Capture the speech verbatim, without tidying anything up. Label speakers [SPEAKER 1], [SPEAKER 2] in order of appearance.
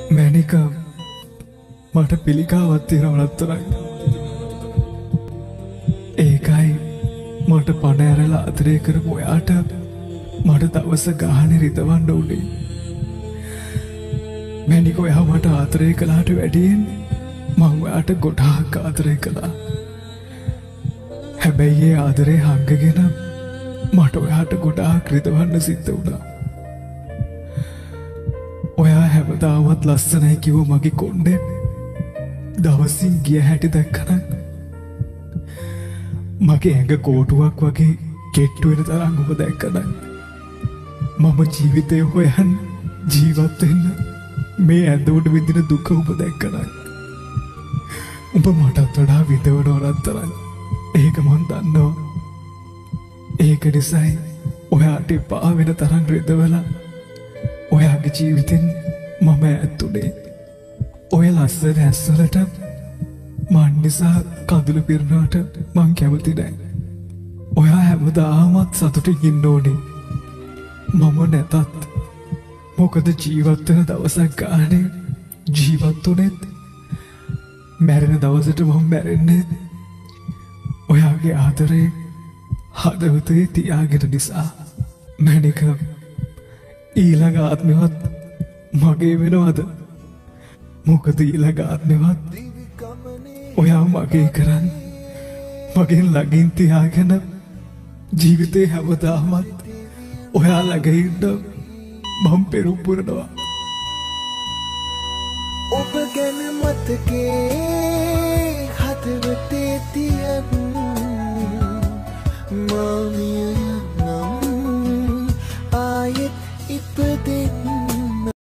[SPEAKER 1] මැනික මට පිළිකාවක් තියෙනවා නතරයි. ඒකයි මට පණ ඇරලා ආදරය කරපු ඔයාට මට දවස ගානේ රිදවන්න උනේ. මැනික ඔයා මට ආදරය කළාට වැඩියෙන් මං ඔයාට ගොඩාක් ආදරය කළා. හැබැයි ඒ ආදරේ හංගගෙන මට ඔයාට ගොඩාක් රිදවන්න සිද්ධ වුණා. ඔයා හැමදාමත් ලස්සනයි කිව්ව මගේ කොණ්ඩේ දවසින් ගිය හැටි දැක්කනම් මගේ ඇඟ කෝටුවක් වගේ කෙට්ටු වෙන තරම් ඔබ දැක්කනම් මම ජීවිතේ හොයන් ජීවත් වෙන්න මේ ඇඳ උඩ විඳින දුක ඔබ දැක්කනම් ඔබ මටත් වඩා විඳවනවා නතරම් ඒක මන් දන්නවා. ඒක නිසායි ඔයාට එපා වෙන තරම් රිදවලා ඔයාගේ ජීවිතෙන් මම ඇත්තුනේ. ඔය ලස්සන ඇස්වලට මන් නිසා කඳුළු පිරනවට මං කැමති නෑ. ඔයා හැමදාමත් සතුටින් ඉන්න ඕනේ. මම නැතත් මොකද ජීවත් වෙන දවසක් ගානේ ජීවත් වුනේත් මැරෙන දවසට මම මැරෙන්නේ ඔයාගේ ආදරේ හදවතේ තියාගෙන නිසා. මැනික ඊළඟ ආත්මෙවත් මගේ වෙනවද? මොකද ඊළඟ ආත්මෙවත් ඔයා මගේ කරන් මගෙන් ළඟින් තියාගෙන ජීවිතේ හැමදාමත් ඔයා ළඟ ඉන්න මම පෙරම් පුරනවා.
[SPEAKER 2] ඔබ ගැන මතකේ හදවතේ තියන මාමිය